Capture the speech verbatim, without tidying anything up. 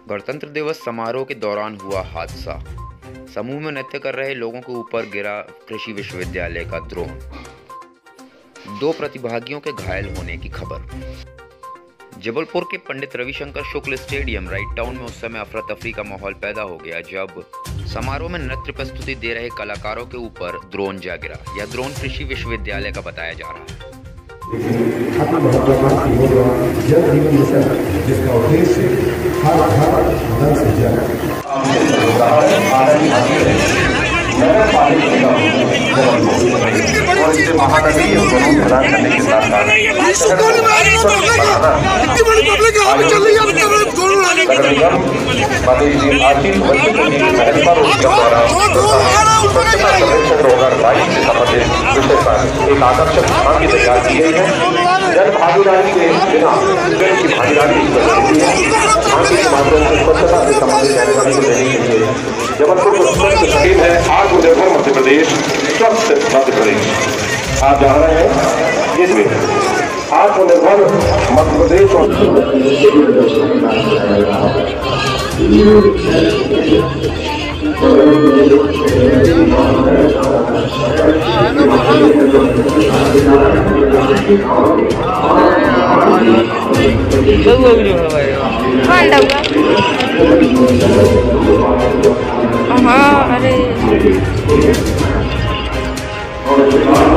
गणतंत्र दिवस समारोह के दौरान हुआ हादसा। समूह में नृत्य कर रहे लोगों के ऊपर गिरा कृषि विश्वविद्यालय का ड्रोन। दो प्रतिभागियों के घायल होने की खबर। जबलपुर के Pandit Ravishankar Shukla stadium Wright Town में उस समय अफरा तफरी का माहौल पैदा हो गया जब समारोह में नृत्य प्रस्तुति दे रहे कलाकारों के ऊपर ड्रोन जा गिरा। यह ड्रोन कृषि विश्वविद्यालय का बताया जा रहा है। जल जीवन मिशन जिसका उद्देश्य हर घर नल से जल नगर पालिका और इसे महानगरीय कानून प्रदान करने के साथ दो हजार बाईस से संबंधित विषय पर एक आकर्षक भाषण की तैयार की गई है। जन भागीदारी के बिना जन की भागीदारी के माध्यम से स्वच्छता से संबंधित जानकारी को देने के लिए जबलपुर को स्वच्छ स्कीम है आत्मनिर्भर मध्य प्रदेश, स्वस्थ मध्य प्रदेश। आप जान रहे हैं इसमें आत्मनिर्भर मध्य प्रदेश और हाँ अरे